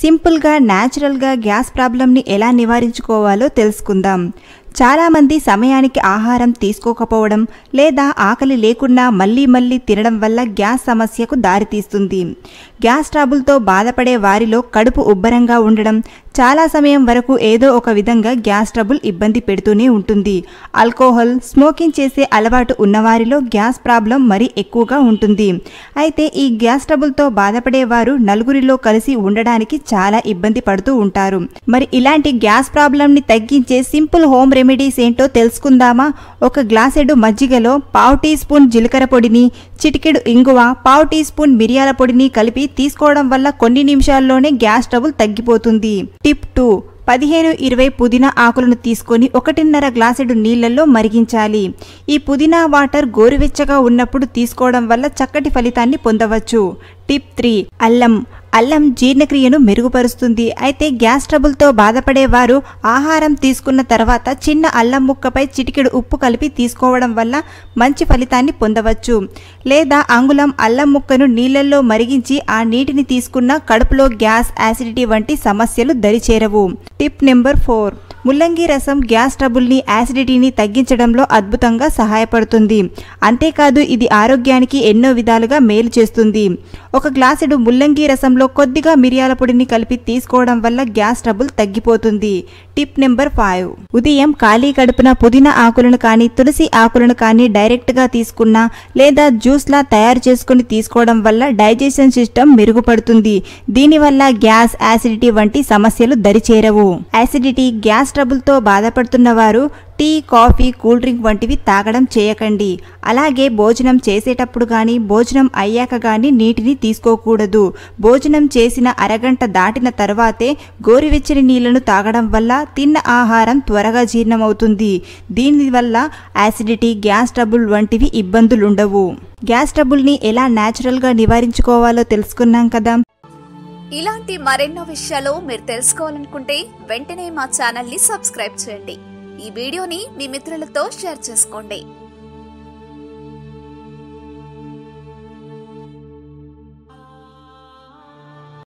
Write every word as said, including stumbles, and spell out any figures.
Simple గా natural గా gas problem ని ఎలా నివారించుకోవాలో తెలుసుకుందాం. చాలా మంది సమయానికి ఆహారం తీసుకోకపోవడం లేదా ఆకలి లేకుండా మళ్ళీ మళ్ళీ తినడం వల్ల గ్యాస్ సమస్యకు దారితీస్తుంది. గ్యాస్ ట్రబుల్తో బాధపడే వారిలో కడుపు ఉబ్బరంగా ఉండడం, చాలా సమయం వరకు ఏదో ఒక విధంగా గ్యాస్ ట్రబుల్ ఇబ్బంది పెడుతూనే ఉంటుంది. ఆల్కహాల్, స్మోకింగ్ చేసే అలవాటు ఉన్నవారిలో గ్యాస్ ప్రాబ్లం మరీ ఎక్కువగా ఉంటుంది. అయితే ఈ గ్యాస్ ట్రబుల్తో బాధపడే వారు నలుగురిలో కలిసి ఉండడానికి చాలా ఇబ్బంది పడుతూ ఉంటారు. మరి ఇలాంటి గ్యాస్ ప్రాబ్లంని తగ్గించే సింపుల్ హోమ్ రెమెడీస్ ఏంటో తెలుసుకుందామా? ఒక గ్లాసెడు మజ్జిగలో పావు టీ స్పూన్ జీలకర్ర పొడిని, చిటికెడు ఇంగువ, పావు టీ స్పూన్ మిరియాల పొడిని కలిపి తీసుకోవడం వల్ల కొన్ని నిమిషాల్లోనే గ్యాస్ ట్రబుల్ తగ్గిపోతుంది. టిప్ టూ, పదిహేను ఇరవై పుదీనా ఆకులను తీసుకొని ఒకటిన్నర గ్లాసెడు నీళ్లలో మరిగించాలి. ఈ పుదీనా వాటర్ గోరువెచ్చగా ఉన్నప్పుడు తీసుకోవడం వల్ల చక్కటి ఫలితాన్ని పొందవచ్చు. టిప్ త్రీ, అల్లం. అల్లం జీర్ణక్రియను మెరుగుపరుస్తుంది. అయితే గ్యాస్ ట్రబుల్తో బాధపడేవారు ఆహారం తీసుకున్న తర్వాత చిన్న అల్లం ముక్కపై చిటికెడు ఉప్పు కలిపి తీసుకోవడం వల్ల మంచి ఫలితాన్ని పొందవచ్చు. లేదా అంగుళం అల్లం ముక్కను నీళ్లలో మరిగించి ఆ నీటిని తీసుకున్న కడుపులో గ్యాస్, యాసిడిటీ వంటి సమస్యలు దరిచేరవు. టిప్ నెంబర్ ఫోర్, ముల్లంగి రసం గ్యాస్ ట్రబుల్ని, యాసిడిటీని తగ్గించడంలో అద్భుతంగా సహాయపడుతుంది. అంతేకాదు ఇది ఆరోగ్యానికి ఎన్నో విధాలుగా మేలు చేస్తుంది. ఒక గ్లాసుడు ముల్లంగి రసంలో కొద్దిగా మిరియాల పొడిని కలిపి తీసుకోవడం వల్ల గ్యాస్ ట్రబుల్ తగ్గిపోతుంది. టిప్ నెంబర్ ఫైవ్, ఉదయం ఖాళీ కడుపున పుదీనా ఆకులను కానీ తులసి ఆకులను కానీ డైరెక్ట్గా తీసుకున్నా లేదా జ్యూస్లా తయారు చేసుకుని తీసుకోవడం వల్ల డైజెషన్ సిస్టమ్ మెరుగుపడుతుంది. దీనివల్ల గ్యాస్, యాసిడిటీ వంటి సమస్యలు దరిచేరవు. యాసిడిటీ, గ్యాస్ ట్రబుల్తో బాధపడుతున్న వారు టీ, కాఫీ, కూల్ డ్రింక్ వంటివి తాగడం చేయకండి. అలాగే భోజనం చేసేటప్పుడు కానీ భోజనం అయ్యాక కానీ నీటిని తీసుకోకూడదు. భోజనం చేసిన అరగంట దాటిన తర్వాతే గోరువెచ్చని నీళ్లను తాగడం వల్ల తిన్న ఆహారం త్వరగా జీర్ణమవుతుంది. దీనివల్ల యాసిడిటీ, గ్యాస్ ట్రబుల్ వంటివి ఇబ్బందులుండవు. గ్యాస్ ట్రబుల్ని ఎలా న్యాచురల్గా నివారించుకోవాలో తెలుసుకున్నాం కదా. ఇలాంటి మరెన్నో విషయాలు మీరు తెలుసుకోవాలనుకుంటే వెంటనే మా ఛానల్ ని సబ్స్క్రైబ్ చేయండి. ఈ వీడియోని మీ మిత్రులతో షేర్ చేసుకోండి.